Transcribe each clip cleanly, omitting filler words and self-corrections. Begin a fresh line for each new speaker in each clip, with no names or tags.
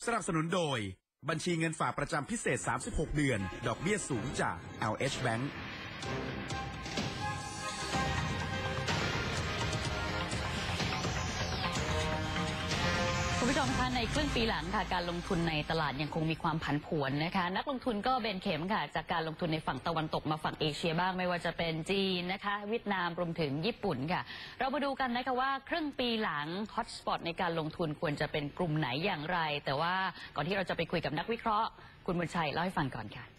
สนับสนุนโดยบัญชีเงินฝากประจำพิเศษ36เดือนดอกเบี้ยสูงจาก LH Bank
คุณผู้ชมคะในครึ่งปีหลังค่ะการลงทุนในตลาดยังคงมีความผันผวนนะคะนักลงทุนก็เบนเข็มค่ะจากการลงทุนในฝั่งตะวันตกมาฝั่งเอเชียบ้างไม่ว่าจะเป็นจีนนะคะเวียดนามรวมถึงญี่ปุ่นค่ะเรามาดูกันนะคะว่าครึ่งปีหลังฮอตสปอตในการลงทุนควรจะเป็นกลุ่มไหนอย่างไรแต่ว่าก่อนที่เราจะไปคุยกับนักวิเคราะห์คุณบุญชัยเล่าให้ฟังก่อนค่ะ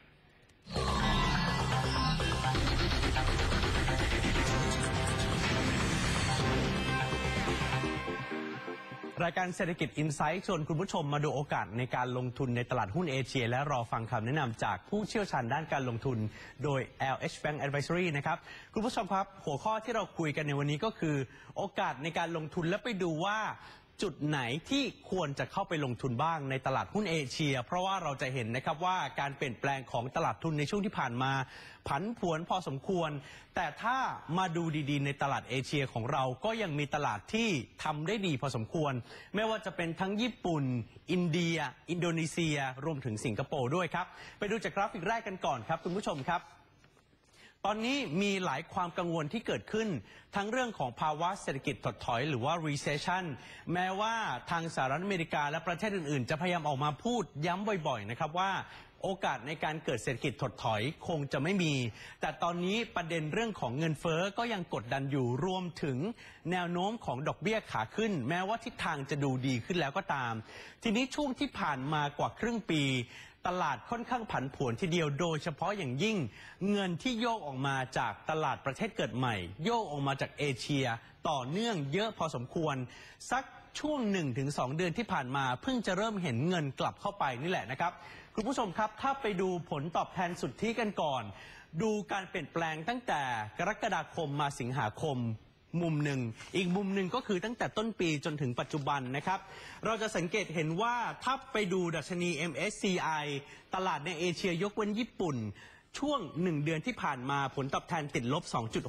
รายการเศรษฐกิจอินไซต์ชวนคุณผู้ชมมาดูโอกาสในการลงทุนในตลาดหุ้นเอเชียและรอฟังคำแนะนำจากผู้เชี่ยวชาญด้านการลงทุนโดย LH Bank Advisory นะครับคุณผู้ชมครับหัวข้อที่เราคุยกันในวันนี้ก็คือโอกาสในการลงทุนและไปดูว่าจุดไหนที่ควรจะเข้าไปลงทุนบ้างในตลาดหุ้นเอเชียเพราะว่าเราจะเห็นนะครับว่าการเปลี่ยนแปลงของตลาดทุนในช่วงที่ผ่านมาผันผวนพอสมควรแต่ถ้ามาดูดีๆในตลาดเอเชียของเราก็ยังมีตลาดที่ทำได้ดีพอสมควรไม่ว่าจะเป็นทั้งญี่ปุ่นอินเดียอินโดนีเซียรวมถึงสิงคโปร์ด้วยครับไปดูจากกราฟิกแรกกันก่อนครับคุณผู้ชมครับตอนนี้มีหลายความกังวลที่เกิดขึ้นทั้งเรื่องของภาวะเศรษฐกิจถดถอยหรือว่า recession แม้ว่าทางสหรัฐอเมริกาและประเทศอื่นๆจะพยายามออกมาพูดย้ำบ่อยๆนะครับว่าโอกาสในการเกิดเศรษฐกิจถดถอยคงจะไม่มีแต่ตอนนี้ประเด็นเรื่องของเงินเฟ้อก็ยังกดดันอยู่รวมถึงแนวโน้มของดอกเบี้ยขาขึ้นแม้ว่าทิศทางจะดูดีขึ้นแล้วก็ตามทีนี้ช่วงที่ผ่านมากว่าครึ่งปีตลาดค่อนข้างผันผวนทีเดียวโดยเฉพาะอย่างยิ่งเงินที่โยกออกมาจากตลาดประเทศเกิดใหม่โยกออกมาจากเอเชียต่อเนื่องเยอะพอสมควรสักช่วง 1-2 เดือนที่ผ่านมาเพิ่งจะเริ่มเห็นเงินกลับเข้าไปนี่แหละนะครับคุณผู้ชมครับถ้าไปดูผลตอบแทนสุทธิกันก่อนดูการเปลี่ยนแปลงตั้งแต่กรกฎาคมมาสิงหาคมมุมหนึ่งอีกมุมหนึ่งก็คือตั้งแต่ต้นปีจนถึงปัจจุบันนะครับเราจะสังเกตเห็นว่าถ้าไปดูดัชนี MSCI ตลาดในเอเชียยกเว้นญี่ปุ่นช่วง1เดือนที่ผ่านมาผลตอบแทนติดลบ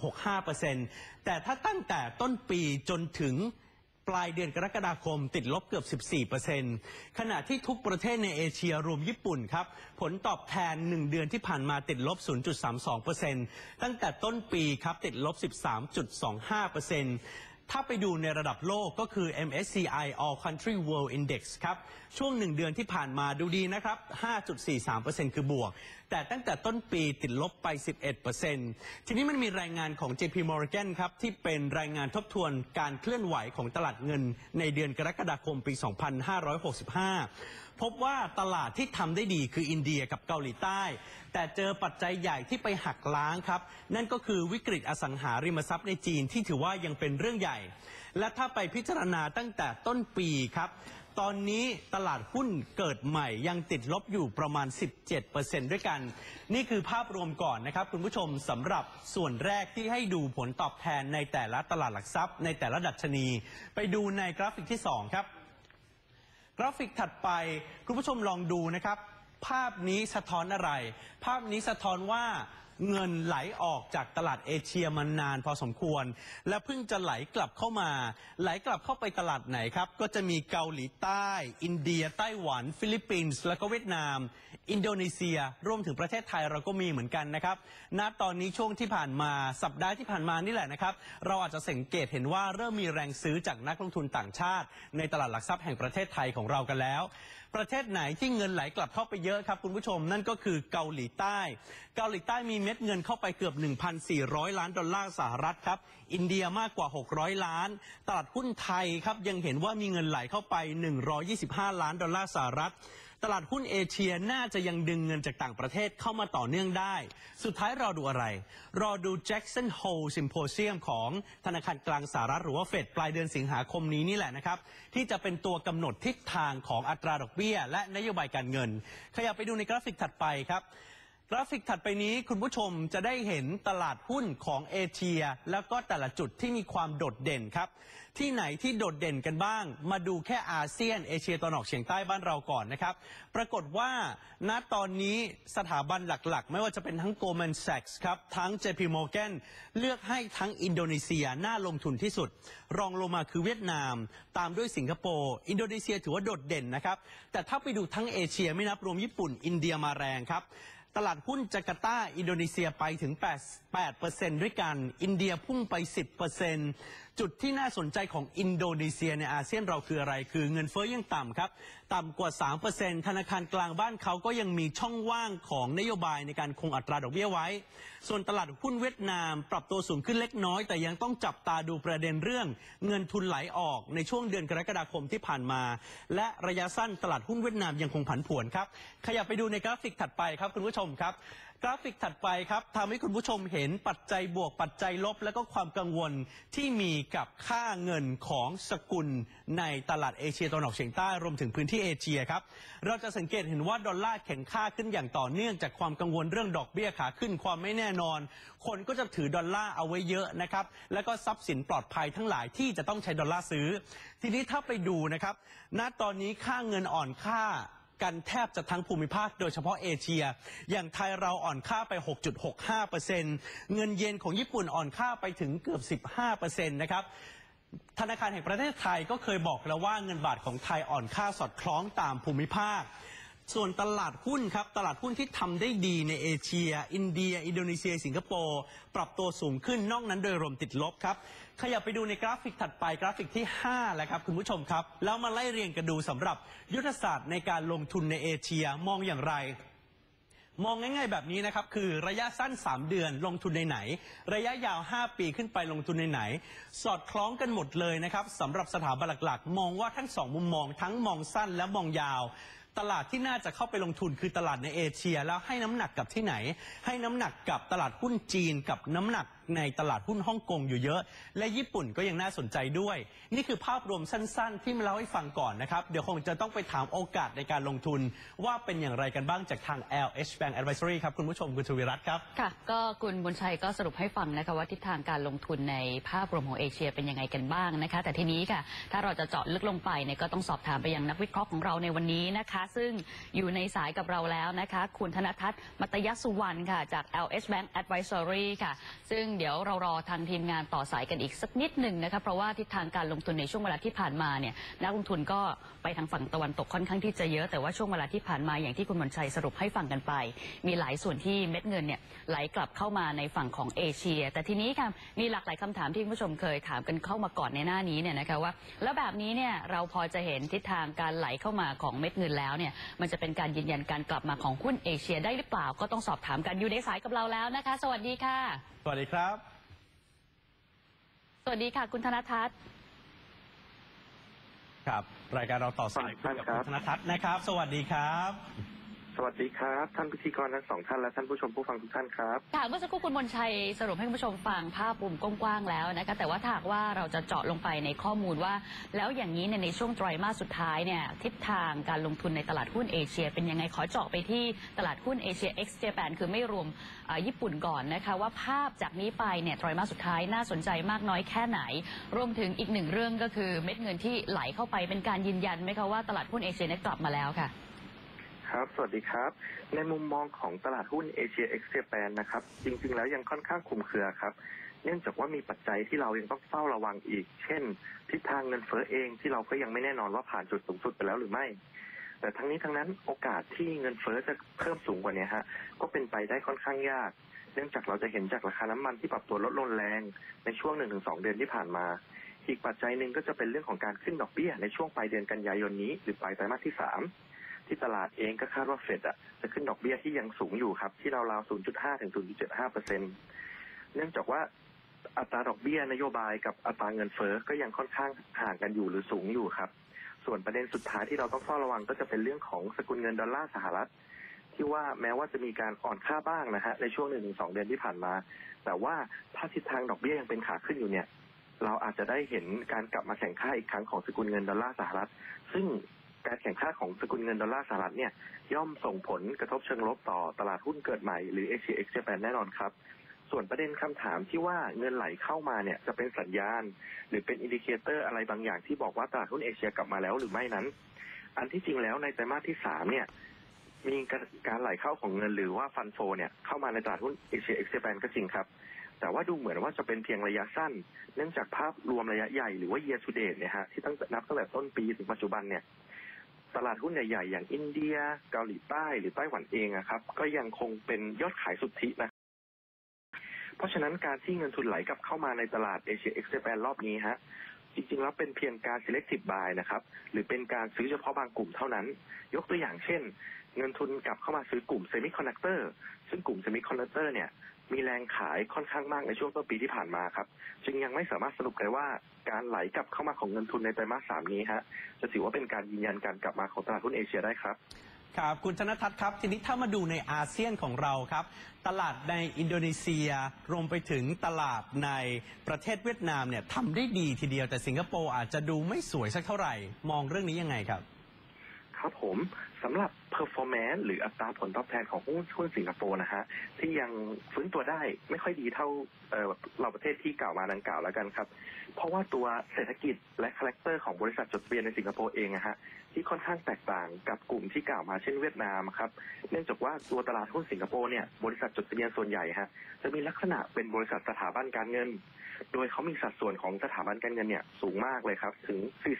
2.65% แต่ถ้าตั้งแต่ต้นปีจนถึงปลายเดือนกรกฎาคมติดลบเกือบ 14% ขณะที่ทุกประเทศในเอเชียรวมญี่ปุ่นครับผลตอบแทน1เดือนที่ผ่านมาติดลบ 0.32% ตั้งแต่ต้นปีครับติดลบ 13.25%ถ้าไปดูในระดับโลกก็คือ MSCI All Country World Index ครับช่วง1เดือนที่ผ่านมาดูดีนะครับ 5.43% คือบวกแต่ตั้งแต่ต้นปีติดลบไป 11% ทีนี้มันมีรายงานของ JP Morgan ครับที่เป็นรายงานทบทวนการเคลื่อนไหวของตลาดเงินในเดือนกรกฎาคมปี 2565 พบว่าตลาดที่ทำได้ดีคืออินเดียกับเกาหลีใต้แต่เจอปัจจัยใหญ่ที่ไปหักล้างครับนั่นก็คือวิกฤตอสังหาริมทรัพย์ในจีนที่ถือว่ายังเป็นเรื่องใหญ่และถ้าไปพิจารณาตั้งแต่ต้นปีครับตอนนี้ตลาดหุ้นเกิดใหม่ยังติดลบอยู่ประมาณ 17% ด้วยกันนี่คือภาพรวมก่อนนะครับคุณผู้ชมสำหรับส่วนแรกที่ให้ดูผลตอบแทนในแต่ละตลาดหลักทรัพย์ในแต่ละดัชนีไปดูในกราฟิกที่2ครับกราฟิกถัดไปคุณผู้ชมลองดูนะครับภาพนี้สะท้อนอะไรภาพนี้สะท้อนว่าเงินไหลออกจากตลาดเอเชียมานานพอสมควรและเพิ่งจะไหลกลับเข้ามาไหลกลับเข้าไปตลาดไหนครับก็จะมีเกาหลีใต้อินเดียไต้หวันฟิลิปปินส์แล้วก็เวียดนามอินโดนีเซียรวมถึงประเทศไทยเราก็มีเหมือนกันนะครับณตอนนี้ช่วงที่ผ่านมาสัปดาห์ที่ผ่านมานี่แหละนะครับเราอาจจะสังเกตเห็นว่าเริ่มมีแรงซื้อจากนักลงทุนต่างชาติในตลาดหลักทรัพย์แห่งประเทศไทยของเรากันแล้วประเทศไหนที่เงินไหลกลับเข้าไปเยอะครับคุณผู้ชมนั่นก็คือเกาหลีใต้เกาหลีใต้มีเม็ดเงินเข้าไปเกือบ 1,400 ล้านดอลลาร์สหรัฐครับอินเดียมากกว่า600ล้านตลาดหุ้นไทยครับยังเห็นว่ามีเงินไหลเข้าไป125ล้านดอลลาร์สหรัฐตลาดหุ้นเอเชียน่าจะยังดึงเงินจากต่างประเทศเข้ามาต่อเนื่องได้สุดท้ายรอดูอะไรรอดู Jackson Hole Symposium ของธนาคารกลางสหรัฐหรือว่าเฟดปลายเดือนสิงหาคมนี้นี่แหละนะครับที่จะเป็นตัวกำหนดทิศทางของอัตราดอกเบี้ยและนโยบายการเงินขยับไปดูในกราฟิกถัดไปครับกราฟิกถัดไปนี้คุณผู้ชมจะได้เห็นตลาดหุ้นของเอเชียแล้วก็แต่ละจุดที่มีความโดดเด่นครับที่ไหนที่โดดเด่นกันบ้างมาดูแค่อาเซียนเอเชียตะวันออกเฉียงใต้บ้านเราก่อนนะครับปรากฏว่าณตอนนี้สถาบันหลักๆไม่ว่าจะเป็นทั้ง Goldman Sachs ครับทั้ง JP Morgan เลือกให้ทั้งอินโดนีเซียน่าลงทุนที่สุดรองลงมาคือเวียดนามตามด้วยสิงคโปร์อินโดนีเซียถือว่าโดดเด่นนะครับแต่ถ้าไปดูทั้งเอเชียไม่นับรวมญี่ปุ่นอินเดียมาแรงครับตลาดหุ้นจาการ์ตาอินโดนีเซียไปถึง 8% ด้วยกันอินเดียพุ่งไป 10%จุดที่น่าสนใจของอินโดนีเซียในอาเซียนเราคืออะไรคือเงินเฟ้อยังต่ำครับต่ำกว่า 3% ธนาคารกลางบ้านเขาก็ยังมีช่องว่างของนโยบายในการคงอัตราดอกเบี้ยไว้ส่วนตลาดหุ้นเวียดนามปรับตัวสูงขึ้นเล็กน้อยแต่ยังต้องจับตาดูประเด็นเรื่องเงินทุนไหลออกในช่วงเดือนกรกฎาคมที่ผ่านมาและระยะสั้นตลาดหุ้นเวียดนามยังคงผันผวนครับขยับไปดูในกราฟิกถัดไปครับคุณผู้ชมครับกราฟิกถัดไปครับทำให้คุณผู้ชมเห็นปัจจัยบวกปัจจัยลบและก็ความกังวลที่มีกับค่าเงินของสกุลในตลาดเอเชียตะวันออกเฉียงใต้รวมถึงพื้นที่เอเชียครับเราจะสังเกตเห็นว่าดอลลาร์แข็งค่าขึ้นอย่างต่อเนื่องจากความกังวลเรื่องดอกเบี้ยขาขึ้นความไม่แน่นอนคนก็จะถือดอลลาร์เอาไว้เยอะนะครับแล้วก็ทรัพย์สินปลอดภัยทั้งหลายที่จะต้องใช้ดอลลาร์ซื้อทีนี้ถ้าไปดูนะครับณตอนนี้ค่าเงินอ่อนค่ากันแทบจะทั้งภูมิภาคโดยเฉพาะเอเชียอย่างไทยเราอ่อนค่าไป 6.65% เงินเยนของญี่ปุ่นอ่อนค่าไปถึงเกือบ 15% นะครับธนาคารแห่งประเทศไทยก็เคยบอกแล้วว่าเงินบาทของไทยอ่อนค่าสอดคล้องตามภูมิภาคส่วนตลาดหุ้นครับตลาดหุ้นที่ทำได้ดีในเอเชียอินเดียอินโดนีเซียสิงคโปร์ปรับตัวสูงขึ้นนอกนั้นโดยรวมติดลบครับขยับไปดูในกราฟิกถัดไปกราฟิกที่5แล้วครับคุณผู้ชมครับแล้วมาไล่เรียงกันดูสำหรับยุทธศาสตร์ในการลงทุนในเอเชียมองอย่างไรมองง่ายๆแบบนี้นะครับคือระยะสั้น3เดือนลงทุนในไหนระยะยาว5ปีขึ้นไปลงทุนในไหนสอดคล้องกันหมดเลยนะครับสำหรับสถาบันหลักๆมองว่าทั้ง2มุมมองทั้งมองสั้นและมองยาวตลาดที่น่าจะเข้าไปลงทุนคือตลาดในเอเชียแล้วให้น้ำหนักกับที่ไหนให้น้ำหนักกับตลาดหุ้นจีนกับน้ำหนักในตลาดหุ้นฮ่องกงอยู่เยอะและญี่ปุ่นก็ยังน่าสนใจด้วยนี่คือภาพรวมสั้นๆที่มาเล่าให้ฟังก่อนนะครับเดี๋ยวคงจะต้องไปถามโอกาสในการลงทุนว่าเป็นอย่างไรกันบ้างจากทาง LH Bank Advisory ครับคุณผู้ชมคุณชวิรัตน์ครับ
ค่ะก็คุณบุญชัยก็สรุปให้ฟังนะคะว่าทิศทางการลงทุนในภาพรวมของเอเชียเป็นยังไงกันบ้างนะคะแต่ทีนี้ค่ะถ้าเราจะเจาะลึกลงไปเนี่ยก็ต้องสอบถามไปยังนักวิเคราะห์ของเราในวันนี้นะคะซึ่งอยู่ในสายกับเราแล้วนะคะคุณธนทัศน์มัตยสุวรรณค่ะจาก LH Bank Advisory ค่ะซึ่งเดี๋ยวเรารอทางทีมงานต่อสายกันอีกสักนิดหนึ่งนะคะเพราะว่าทิศทางการลงทุนในช่วงเวลาที่ผ่านมาเนี่ยนักลงทุนก็ไปทางฝั่งตะวันตกค่อนข้างที่จะเยอะแต่ว่าช่วงเวลาที่ผ่านมาอย่างที่คุณบุญชัยสรุปให้ฟังกันไปมีหลายส่วนที่เม็ดเงินเนี่ยไหลกลับเข้ามาในฝั่งของเอเชียแต่ทีนี้ค่ะมีหลากหลายคำถามที่คุณผู้ชมเคยถามกันเข้ามาก่อนในหน้านี้เนี่ยนะคะว่าแล้วแบบนี้เนี่ยเราพอจะเห็นทิศทางการไหลเข้ามาของเม็ดเงินแล้วเนี่ยมันจะเป็นการยืนยันการกลับมาของหุ้นเอเชียได้หรือเปล่าก็ต้องสอบถามกันอยู่ในสายกับเราแล้วนะคะสวัสดีค่ะ
สวัสดีครับ
สวัสดีค่ะคุณธนทัศน์
ครับรายการเราต่อสายกับคุณธนทัศน์นะครับสวัสดีครับ
สวัสดีครับท่านพิธีกรทั้ง2ท่านและท่านผู้ชมผู้ฟังทุกท่านครับ
ค่ะเมื่อสักครู่คุณมนชัยสรุปให้คุณผู้ชมฟังภาพรวมกว้างๆแล้วนะคะแต่ว่าถ้าหากว่าเราจะเจาะลงไปในข้อมูลว่าแล้วอย่างนี้ในช่วงไตรมาสสุดท้ายเนี่ยทิศทางการลงทุนในตลาดหุ้นเอเชียเป็นยังไงขอเจาะไปที่ตลาดหุ้นเอเชีย X Japan คือไม่รวมญี่ปุ่นก่อนนะคะว่าภาพจากนี้ไปเนี่ยไตรมาสสุดท้ายน่าสนใจมากน้อยแค่ไหนรวมถึงอีกหนึ่งเรื่องก็คือเม็ดเงินที่ไหลเข้าไปเป็นการยืนยันไหมคะว่าตลาดหุ้นเอเชียกลับมาแล้วค่ะ
ครับสวัสดีครับในมุมมองของตลาดหุ้นเอเชีย X Japan นะครับจริงๆแล้วยังค่อนข้างคลุมเครือครับเนื่องจากว่ามีปัจจัยที่เรายังต้องเฝ้าระวังอีกเช่นทิศทางเงินเฟ้อเองที่เราก็ยังไม่แน่นอนว่าผ่านจุดสูงสุดไปแล้วหรือไม่แต่ทั้งนี้ทั้งนั้นโอกาสที่เงินเฟ้อจะเพิ่มสูงกว่านี้ฮะก็เป็นไปได้ค่อนข้างยากเนื่องจากเราจะเห็นจากราคาน้ำมันที่ปรับตัวลดลงแรงในช่วง 1-2 เดือนที่ผ่านมาอีกปัจจัยหนึ่งก็จะเป็นเรื่องของการขึ้นดอกเบี้ยในช่วงปลายเดือนกันยายนนี้หรือปลายไตรมาสที่3ที่ตลาดเองก็คาดว่าเฟดจะขึ้นดอกเบี้ยที่ยังสูงอยู่ครับที่ราวๆ 0.5 ถึง 0.75% เนื่องจากว่าอัตราดอกเบี้ยนโยบายกับอัตราเงินเฟ้อก็ยังค่อนข้างห่างกันอยู่หรือสูงอยู่ครับส่วนประเด็นสุดท้ายที่เราต้องเฝ้าระวังก็จะเป็นเรื่องของสกุลเงินดอลลาร์สหรัฐที่ว่าแม้ว่าจะมีการอ่อนค่าบ้างนะฮะในช่วง 1-2 เดือนที่ผ่านมาแต่ว่าถ้าทิศทางดอกเบี้ยยังเป็นขาขึ้นอยู่เนี่ยเราอาจจะได้เห็นการกลับมาแข่งค่าอีกครั้งของสกุลเงินดอลลาร์สหรัฐซึ่งการแข่งข้าของสกุลเงินดอลลาร์สหรัฐเนี่ยย่อมส่งผลกระทบเชิงลบต่อตลาดหุ้นเกิดใหม่หรือ Asia Ex Japan แน่นอนครับส่วนประเด็นคำถามที่ว่าเงินไหลเข้ามาเนี่ยจะเป็นสัญญาณหรือเป็นอินดิเคเตอร์อะไรบางอย่างที่บอกว่าตลาดหุ้นเอเชียกลับมาแล้วหรือไม่นั้นอันที่จริงแล้วในไตรมาสที่3เนี่ยมีการไหลเข้าของเงินหรือว่าฟันโฟเนี่ยเข้ามาในตลาดหุ้น Asia Ex Japan ก็จริงครับแต่ว่าดูเหมือนว่าจะเป็นเพียงระยะสั้นเนื่องจากภาพรวมระยะใหญ่หรือว่า year to date เนี่ยฮะที่นับตั้งแต่ต้นปีถึงปัจจุบันเนี่ยตลาดหุ้นใหญ่ๆอย่างอินเดียเกาหลีใต้หรือไต้หวันเองครับก็ยังคงเป็นยอดขายสุทธินะเพราะฉะนั้นการที่เงินทุนไหลกลับเข้ามาในตลาด Asia Ex Japan รอบนี้ฮะจริงๆแล้วเป็นเพียงการ selective buy นะครับหรือเป็นการซื้อเฉพาะบางกลุ่มเท่านั้นยกตัวอย่างเช่นเงินทุนกลับเข้ามาซื้อกลุ่ม Semiconductor ซึ่งกลุ่ม Semiconductor เนี่ยมีแรงขายค่อนข้างมากในช่วงต้นปีที่ผ่านมาครับจึงยังไม่สามารถสรุปได้ว่าการไหลกลับเข้ามาของเงินทุนในไตรมาส 3นี้ฮะจะถือว่าเป็นการยืนยันการกลับมาของตลาดหุ้นเอเชียได้ครับ
ครับคุณธนทัศน์ครับทีนี้ถ้ามาดูในอาเซียนของเราครับตลาดในอินโดนีเซียรวมไปถึงตลาดในประเทศเวียดนามเนี่ยทำได้ดีทีเดียวแต่สิงคโปร์อาจจะดูไม่สวยสักเท่าไหร่มองเรื่องนี้ยังไงครับ
ครับผมสำหรับ performance หรืออัตราผลตอบแทนของหุ้นสิงคโปร์นะฮะที่ยังฟื้นตัวได้ไม่ค่อยดีเท่าเราประเทศที่กล่าวมาดังกล่าวแล้วกันครับเพราะว่าตัวเศรษฐกิจและคาแรคเตอร์ของบริษัทจดทะเบียนในสิงคโปร์เองนะฮะที่ค่อนข้างแตกต่างกับกลุ่มที่กล่าวมาเช่นเวียดนามครับเนื่องจากว่าตัวตลาดหุ้นสิงคโปร์เนี่ยบริษัทจดทะเบียนส่วนใหญ่ฮะจะมีลักษณะเป็นบริษัทสถาบันการเงินโดยเขามีสัดส่วนของสถาบันการเงินเนี่ยสูงมากเลยครับถึง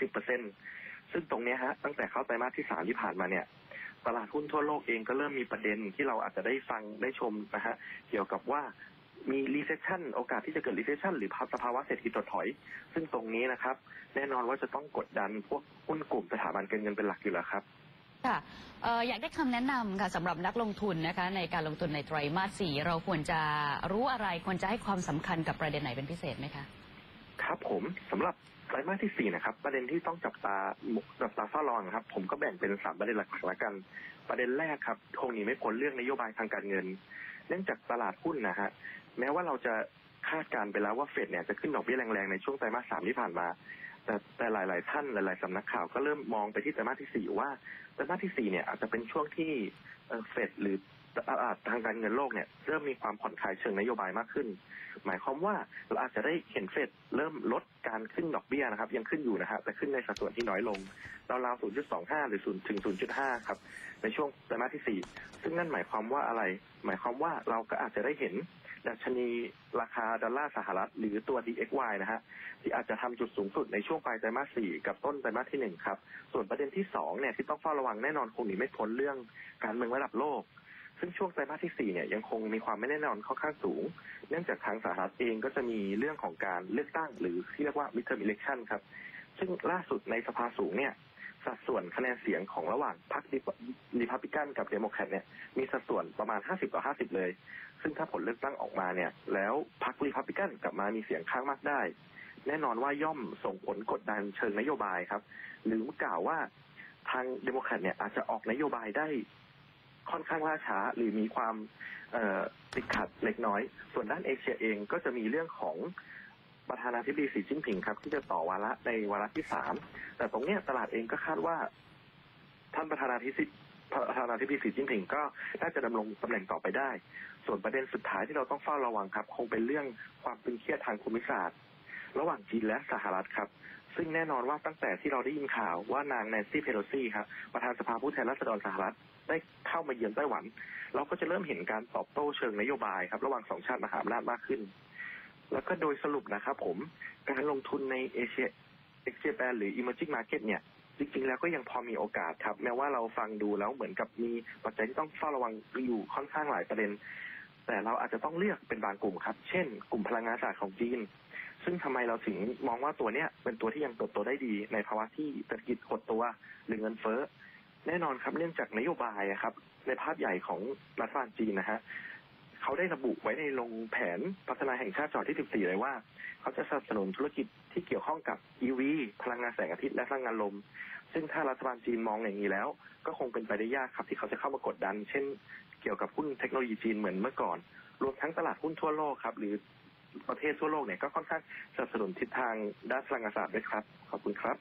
40%ซึ่งตรงนี้ฮะตั้งแต่เข้าไตรมาสที่3ที่ผ่านมาเนี่ยตลาดหุ้นทั่วโลกเองก็เริ่มมีประเด็นที่เราอาจจะได้ฟังได้ชมนะฮะเกี่ยวกับว่ามี recession โอกาสที่จะเกิด recession หรือสภาวะเศรษฐกิจถดถอยซึ่งตรงนี้นะครับแน่นอนว่าจะต้องกดดันพวกหุ้นกลุ่มสถาบันการเงินเป็นหลักอยู่แล้วครับ
ค่ะอยากได้คำแนะนำค่ะสำหรับนักลงทุนนะคะในการลงทุนในไตรมาส 4เราควรจะรู้อะไรควรจะให้ความสำคัญกับประเด็นไหนเป็นพิเศษไหมคะ
ครับผมสำหรับไตรมาสที่4นะครับประเด็นที่ต้องจับตาเฝ้ารอครับผมก็แบ่งเป็น3ประเด็นหลักๆแล้วกันประเด็นแรกครับคงหนีไม่พ้นเรื่องนโยบายทางการเงินเนื่องจากตลาดหุ้นนะฮะแม้ว่าเราจะคาดการไปแล้วว่าเฟดเนี่ยจะขึ้นดอกเบี้ยแรงๆในช่วงไตรมาส 3ที่ผ่านมาแต่หลายๆท่านหลายๆสำนักข่าวก็เริ่มมองไปที่ไตรมาสที่4ว่าไตรมาสที่4เนี่ยอาจจะเป็นช่วงที่เฟดหรือตลาดทางการเงินโลกเนี่ยเริ่มมีความผ่อนคลายเชิงนโยบายมากขึ้นหมายความว่าเราอาจจะได้เห็นเฟดเริ่มลดการขึ้นดอกเบี้ยนะครับยังขึ้นอยู่นะฮะแต่ขึ้นในสัดส่วนที่น้อยลงราวๆ 0.25 หรือ0ถึง 0.5 ครับในช่วงไตรมาสที่4ซึ่งนั่นหมายความว่าอะไรหมายความว่าเราก็อาจจะได้เห็นดัชนีราคาดอลลาร์สหรัฐหรือตัว DXY นะฮะที่อาจจะทำจุดสูงสุดในช่วงปลายไตรมาส 4กับต้นไตรมาสที่1ครับส่วนประเด็นที่2เนี่ยที่ต้องเฝ้าระวังแน่นอนคงหนีไม่พ้นเรื่องการเมืองระดับโลกซึ่งช่วงไตรมาสที่4เนี่ยยังคงมีความไม่แน่นอนค่อนข้างสูงเนื่องจากทางสหรัฐเองก็จะมีเรื่องของการเลือกตั้งหรือที่เรียกว่า midterm election ครับซึ่งล่าสุดในสภาสูงเนี่ยสัดส่วนคะแนนเสียงของระหว่างพรรครีพับลิกันกับเดโมแครตเนี่ยมีสัดส่วนประมาณ50-50เลยซึ่งถ้าผลเลือกตั้งออกมาเนี่ยแล้วพรรครีพับลิกันกลับมามีเสียงข้างมากได้แน่นอนว่าย่อมส่งผลกดดันเชิงนโยบายครับหรือกล่าวว่าทางเดโมแครตเนี่ยอาจจะออกนโยบายได้ค่อนข้างล่าช้าหรือมีความติดขัดเล็กน้อยส่วนด้านเอเชียเองก็จะมีเรื่องของประธานาธิบดีสีจิ้นผิงครับที่จะต่อวาระในวาระที่3แต่ตรงเนี้ยตลาดเองก็คาดว่าท่านประธานาธิบดีสีจิ้นผิงก็น่าจะดำรงตำแหน่งต่อไปได้ส่วนประเด็นสุดท้ายที่เราต้องเฝ้าระวังครับคงเป็นเรื่องความตึงเครียดทางภูมิศาสตร์ระหว่างจีนและสหรัฐครับซึ่งแน่นอนว่าตั้งแต่ที่เราได้ยินข่าวว่านางแนนซี่เพโลซีครับประธานสภาผู้แทนราษฎรสหรัฐได้เข้ามาเยือนไต้หวันเราก็จะเริ่มเห็นการตอบโต้เชิงนโยบายครับระหว่าง2ชาติมหาอำนาจมากขึ้นแล้วก็โดยสรุปนะครับผมการลงทุนในเอเชียเอ็กซ์เจแปนหรือ emerging market เนี่ยจริงๆแล้วก็ยังพอมีโอกาสครับแม้ว่าเราฟังดูแล้วเหมือนกับมีปัจจัยที่ต้องเฝ้าระวังอยู่ค่อนข้างหลายประเด็นแต่เราอาจจะต้องเลือกเป็นบางกลุ่มครับเช่นกลุ่มพลังงานสะอาดของจีนซึ่งทำไมเราถึงมองว่าตัวเนี้ยเป็นตัวที่ยังเติบโตได้ดีในภาวะที่เศรษฐกิจหดตัวหรือเงินเฟ้อแน่นอนครับเนื่องจากนโยบายครับในภาพใหญ่ของรัฐบาลจีนนะฮะเขาได้ระบุไว้ในลงแผนพัฒนาแห่งชาติฉบับที่14เลยว่าเขาจะสนับสนุนธุรกิจที่เกี่ยวข้องกับ EV พลังงานแสงอาทิตย์และพลังงานลมซึ่งถ้ารัฐบาลจีนมองอย่างนี้แล้วก็คงเป็นไปได้ยากครับที่เขาจะเข้ามากดดันเช่นเกี่ยวกับหุ้นเทคโนโลยีจีนเหมือนเมื่อก่อนรวมทั้งตลาดหุ้นทั่วโลกครับหรือประเทศทั่วโลกเนี่ยก็ค่อนข้างสนับสนุนทิศทางด้านพลังงานสะอาดด้วยครับขอบคุณครับ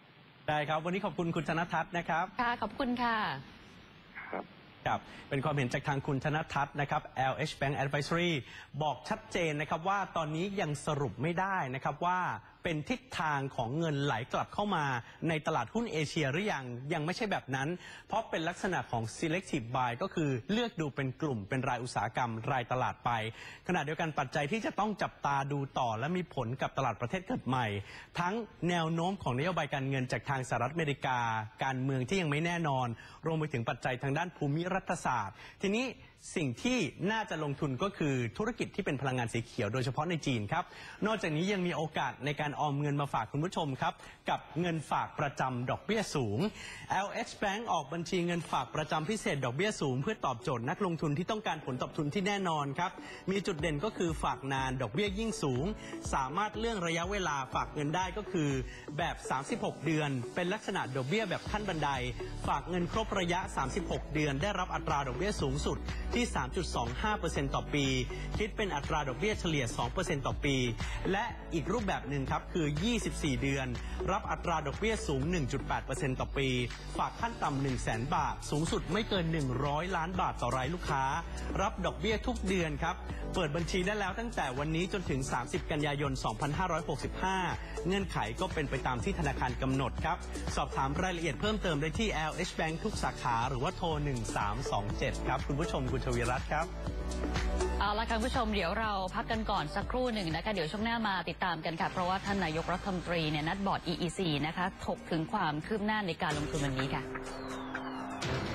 ได้ครับวันนี้ขอบคุณคุณธนทัศน์นะครับ
ค่ะขอบคุณค่ะ
ครับ
ครับเป็นความเห็นจากทางคุณธนทัศน์นะครับ LH Bank Advisory บอกชัดเจนนะครับว่าตอนนี้ยังสรุปไม่ได้นะครับว่าเป็นทิศทางของเงินไหลกลับเข้ามาในตลาดหุ้นเอเชียหรือยังไม่ใช่แบบนั้นเพราะเป็นลักษณะของ selective buy ก็คือเลือกดูเป็นกลุ่มเป็นรายอุตสาหกรรมรายตลาดไปขณะเดียวกันปัจจัยที่จะต้องจับตาดูต่อและมีผลกับตลาดประเทศเกิดใหม่ทั้งแนวโน้มของนโยบายการเงินจากทางสหรัฐอเมริกาการเมืองที่ยังไม่แน่นอนรวมไปถึงปัจจัยทางด้านภูมิรัฐศาสตร์ทีนี้สิ่งที่น่าจะลงทุนก็คือธุรกิจที่เป็นพลังงานสีเขียวโดยเฉพาะในจีนครับนอกจากนี้ยังมีโอกาสในการออมเงินมาฝากคุณผู้ชมครับกับเงินฝากประจำดอกเบี้ยสูง LH Bank ออกบัญชีเงินฝากประจำพิเศษดอกเบี้ยสูงเพื่อตอบโจทย์นักลงทุนที่ต้องการผลตอบทุนที่แน่นอนครับมีจุดเด่นก็คือฝากนานดอกเบี้ยยิ่งสูงสามารถเลื่อนระยะเวลาฝากเงินได้ก็คือแบบ36เดือนเป็นลักษณะดอกเบี้ยแบบขั้นบันไดฝากเงินครบระยะ36เดือนได้รับอัตราดอกเบี้ยสูงสุดที่ 3.25% ต่อปีคิดเป็นอัตราดอกเบี้ยเฉลี่ย 2% ต่อปีและอีกรูปแบบหนึ่งครับคือ24เดือนรับอัตราดอกเบี้ยสูง 1.8% ต่อปีฝากขั้นต่ำ 100,000 บาทสูงสุดไม่เกิน100ล้านบาทต่อรายลูกค้ารับดอกเบี้ยทุกเดือนครับเปิดบัญชีได้แล้วตั้งแต่วันนี้จนถึง30กันยายน2565เงื่อนไขก็เป็นไปตามที่ธนาคารกำหนดครับสอบถามรายละเอียดเพิ่มเติมได้ที่ LH Bank ทุกสาขาหรือว่าโทร1327ครับคุณผู้ชมคุณชวีรัตน์ครับ
เอาละค่ะคุณผู้ชมเดี๋ยวเราพักกันก่อนสักครู่หนึ่งนะคะเดี๋ยวช่วงหน้ามาติดตามกันค่ะเพราะว่าท่านนายกรัฐมนตรีเนี่ยนัดบอร์ด EEC นะคะถกถึงความคืบหน้าในการลงทุนวันนี้ค่ะ